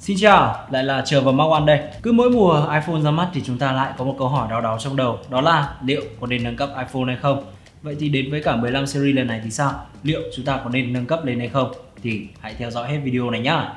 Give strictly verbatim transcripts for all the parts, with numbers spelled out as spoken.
Xin chào, lại là Chờ và Mark One đây. Cứ mỗi mùa iPhone ra mắt thì chúng ta lại có một câu hỏi đau đáu trong đầu. Đó là liệu có nên nâng cấp iPhone hay không? Vậy thì đến với cả mười lăm series lần này thì sao? Liệu chúng ta có nên nâng cấp lên hay không? Thì hãy theo dõi hết video này nhá.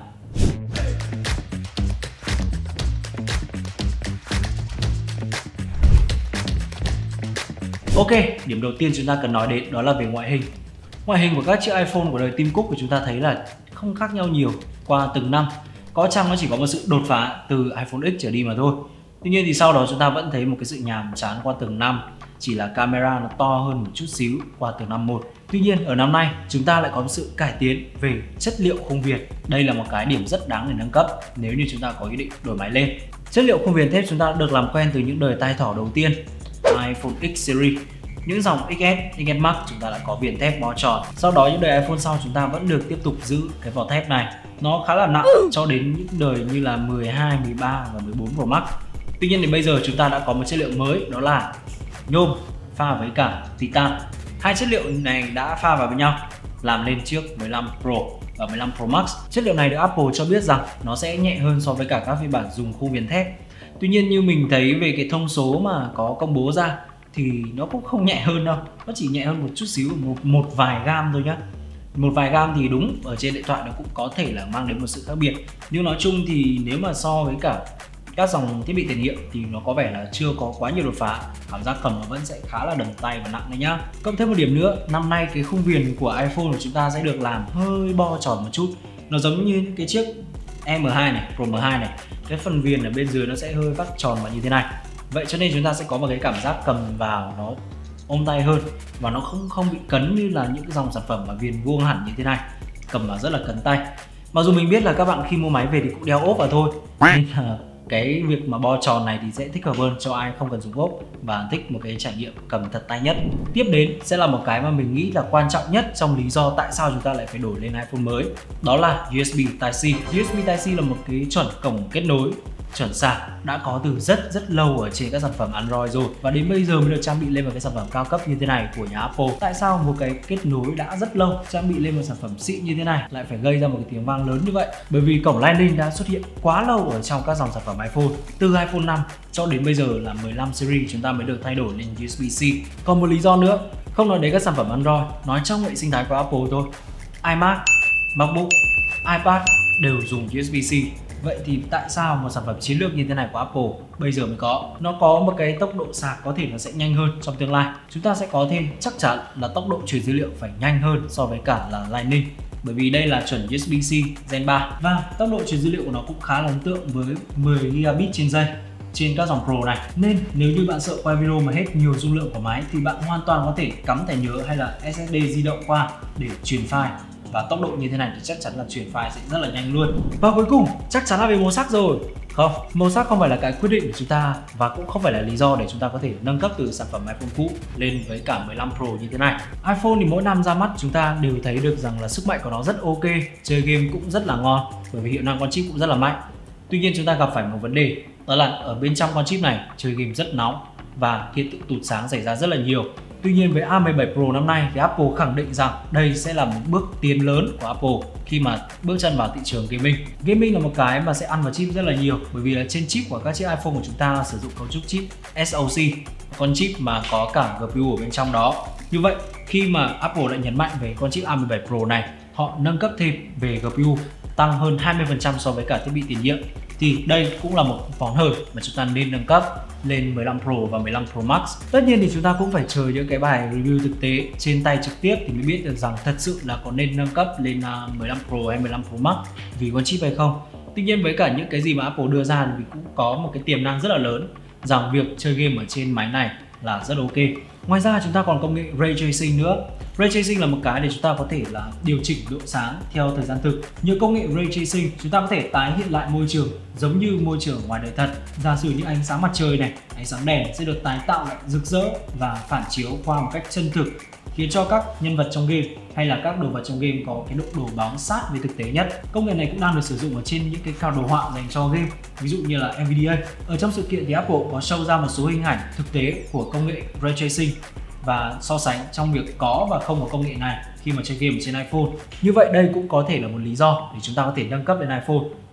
Ok, điểm đầu tiên chúng ta cần nói đến đó là về ngoại hình. Ngoại hình của các chiếc iPhone của đời Tim Cook của chúng ta thấy là không khác nhau nhiều qua từng năm. Có chăng nó chỉ có một sự đột phá từ iPhone X trở đi mà thôi. Tuy nhiên thì sau đó chúng ta vẫn thấy một cái sự nhàm chán qua từng năm, chỉ là camera nó to hơn một chút xíu qua từng năm một. Tuy nhiên ở năm nay chúng ta lại có một sự cải tiến về chất liệu khung viền. Đây là một cái điểm rất đáng để nâng cấp nếu như chúng ta có ý định đổi máy lên. Chất liệu khung viền thép chúng ta đã được làm quen từ những đời tai thỏ đầu tiên, iPhone X series. Những dòng ích ét, ích ét Max chúng ta đã có viền thép bo tròn. Sau đó những đời iPhone sau chúng ta vẫn được tiếp tục giữ cái vỏ thép này. Nó khá là nặng cho đến những đời như là mười hai, mười ba và mười bốn Pro Max. Tuy nhiên thì bây giờ chúng ta đã có một chất liệu mới, đó là nhôm pha với cả titan. Hai chất liệu này đã pha vào với nhau làm lên chiếc mười lăm Pro và mười lăm Pro Max. Chất liệu này được Apple cho biết rằng nó sẽ nhẹ hơn so với cả các phiên bản dùng khung viền thép. Tuy nhiên như mình thấy về cái thông số mà có công bố ra thì nó cũng không nhẹ hơn đâu, nó chỉ nhẹ hơn một chút xíu, một, một vài gam thôi nhá. Một vài gam thì đúng, ở trên điện thoại nó cũng có thể là mang đến một sự khác biệt. Nhưng nói chung thì nếu mà so với cả các dòng thiết bị tiền hiệu thì nó có vẻ là chưa có quá nhiều đột phá. Cảm giác cầm nó vẫn sẽ khá là đầm tay và nặng đấy nhá. Cộng thêm một điểm nữa, năm nay cái khung viền của iPhone của chúng ta sẽ được làm hơi bo tròn một chút. Nó giống như cái chiếc M hai này, Pro M hai này. Cái phần viền ở bên dưới nó sẽ hơi vắt tròn vào như thế này. Vậy cho nên chúng ta sẽ có một cái cảm giác cầm vào nó ôm tay hơn và nó không không bị cấn như là những cái dòng sản phẩm mà viền vuông hẳn như thế này, cầm vào rất là cấn tay. Mặc dù mình biết là các bạn khi mua máy về thì cũng đeo ốp vào thôi, nên là cái việc mà bo tròn này thì sẽ thích hợp hơn cho ai không cần dùng ốp và thích một cái trải nghiệm cầm thật tay nhất. Tiếp đến sẽ là một cái mà mình nghĩ là quan trọng nhất trong lý do tại sao chúng ta lại phải đổi lên iPhone mới, đó là u ét bê Type-C. u ét bê Type-C là một cái chuẩn cổng kết nối chuẩn sạc đã có từ rất rất lâu ở trên các sản phẩm Android rồi, và đến bây giờ mới được trang bị lên một cái sản phẩm cao cấp như thế này của nhà Apple. Tại sao một cái kết nối đã rất lâu trang bị lên một sản phẩm xịn như thế này lại phải gây ra một cái tiếng vang lớn như vậy? Bởi vì cổng Lightning đã xuất hiện quá lâu ở trong các dòng sản phẩm iPhone, từ iPhone năm cho đến bây giờ là mười lăm series chúng ta mới được thay đổi lên u ét bê-C. Còn một lý do nữa, không nói đến các sản phẩm Android, nói trong hệ sinh thái của Apple thôi, iMac, MacBook, iPad đều dùng u ét bê-C. Vậy thì tại sao một sản phẩm chiến lược như thế này của Apple bây giờ mới có? Nó có một cái tốc độ sạc có thể nó sẽ nhanh hơn trong tương lai. Chúng ta sẽ có thêm chắc chắn là tốc độ truyền dữ liệu phải nhanh hơn so với cả là Lightning. Bởi vì đây là chuẩn u ét bê-C Gen ba và tốc độ truyền dữ liệu của nó cũng khá là ấn tượng với mười gigabit trên giây trên các dòng Pro này. Nên nếu như bạn sợ quay video mà hết nhiều dung lượng của máy thì bạn hoàn toàn có thể cắm thẻ nhớ hay là ét ét đê di động qua để truyền file. Và tốc độ như thế này thì chắc chắn là truyền file sẽ rất là nhanh luôn. Và cuối cùng chắc chắn là về màu sắc rồi. Không, màu sắc không phải là cái quyết định của chúng ta và cũng không phải là lý do để chúng ta có thể nâng cấp từ sản phẩm iPhone cũ lên với cả mười lăm Pro như thế này. iPhone thì mỗi năm ra mắt chúng ta đều thấy được rằng là sức mạnh của nó rất ok, chơi game cũng rất là ngon bởi vì hiệu năng con chip cũng rất là mạnh. Tuy nhiên chúng ta gặp phải một vấn đề, đó là ở bên trong con chip này chơi game rất nóng và hiện tượng tụt sáng xảy ra rất là nhiều. Tuy nhiên với A mười bảy Pro năm nay thì Apple khẳng định rằng đây sẽ là một bước tiến lớn của Apple khi mà bước chân vào thị trường gaming. Gaming là một cái mà sẽ ăn vào chip rất là nhiều, bởi vì là trên chip của các chiếc iPhone của chúng ta sử dụng cấu trúc chip ét o xê, con chip mà có cả giê pê u ở bên trong đó. Như vậy khi mà Apple đã nhấn mạnh về con chip A mười bảy Pro này, họ nâng cấp thêm về giê pê u tăng hơn hai mươi phần trăm so với cả thiết bị tiền nhiệm, thì đây cũng là một món hời mà chúng ta nên nâng cấp lên mười lăm Pro và mười lăm Pro Max. Tất nhiên thì chúng ta cũng phải chờ những cái bài review thực tế trên tay trực tiếp thì mới biết được rằng thật sự là có nên nâng cấp lên mười lăm Pro hay mười lăm Pro Max vì con chip hay không. Tuy nhiên với cả những cái gì mà Apple đưa ra thì cũng có một cái tiềm năng rất là lớn rằng việc chơi game ở trên máy này là rất ok. Ngoài ra chúng ta còn công nghệ Ray Tracing nữa. Ray Tracing là một cái để chúng ta có thể là điều chỉnh độ sáng theo thời gian thực. Nhờ công nghệ Ray Tracing, chúng ta có thể tái hiện lại môi trường giống như môi trường ngoài đời thật. Giả sử như ánh sáng mặt trời này, ánh sáng đèn sẽ được tái tạo lại rực rỡ và phản chiếu qua một cách chân thực, khiến cho các nhân vật trong game hay là các đồ vật trong game có cái độ đổ bóng sát với thực tế nhất. Công nghệ này cũng đang được sử dụng ở trên những cái card đồ họa dành cho game, ví dụ như là en vi đi a. Ở trong sự kiện thì Apple có show ra một số hình ảnh thực tế của công nghệ Ray Tracing và so sánh trong việc có và không có công nghệ này khi mà chơi game trên iPhone. Như vậy đây cũng có thể là một lý do để chúng ta có thể nâng cấp lên iPhone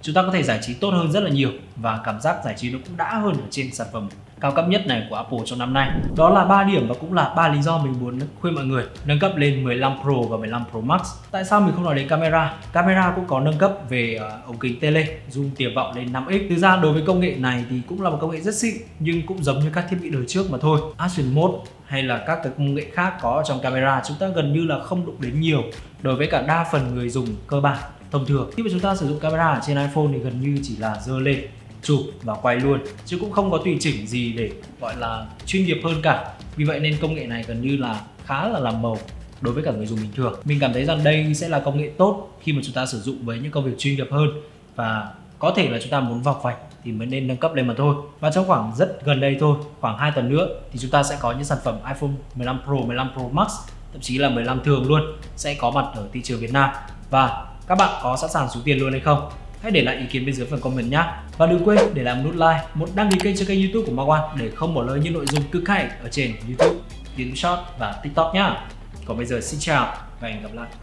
chúng ta có thể giải trí tốt hơn rất là nhiều và cảm giác giải trí nó cũng đã hơn ở trên sản phẩm cao cấp nhất này của Apple trong năm nay. Đó là ba điểm và cũng là ba lý do mình muốn khuyên mọi người nâng cấp lên mười lăm Pro và mười lăm Pro Max. Tại sao mình không nói đến camera? Camera cũng có nâng cấp về uh, ống kính tele, zoom tiềm vọng lên năm x. Thực ra đối với công nghệ này thì cũng là một công nghệ rất xịn, nhưng cũng giống như các thiết bị đời trước mà thôi. Action Mode hay là các cái công nghệ khác có trong camera chúng ta gần như là không đụng đến nhiều đối với cả đa phần người dùng cơ bản thông thường. Khi mà chúng ta sử dụng camera ở trên iPhone thì gần như chỉ là giơ lên, chụp và quay luôn, chứ cũng không có tùy chỉnh gì để gọi là chuyên nghiệp hơn cả. Vì vậy nên công nghệ này gần như là khá là làm màu đối với cả người dùng bình thường. Mình cảm thấy rằng đây sẽ là công nghệ tốt khi mà chúng ta sử dụng với những công việc chuyên nghiệp hơn, và có thể là chúng ta muốn vọc vạch thì mới nên nâng cấp lên mà thôi. Và trong khoảng rất gần đây thôi, khoảng hai tuần nữa thì chúng ta sẽ có những sản phẩm iPhone mười lăm Pro, mười lăm Pro Max, thậm chí là mười lăm thường luôn sẽ có mặt ở thị trường Việt Nam. Và các bạn có sẵn sàng xuống tiền luôn hay không? Hãy để lại ý kiến bên dưới phần comment nhé. Và đừng quên để lại một nút like, một đăng ký kênh cho kênh YouTube của Mark One để không bỏ lỡ những nội dung cực hay ở trên YouTube, YouTube Short và TikTok nhá. Còn bây giờ xin chào và hẹn gặp lại.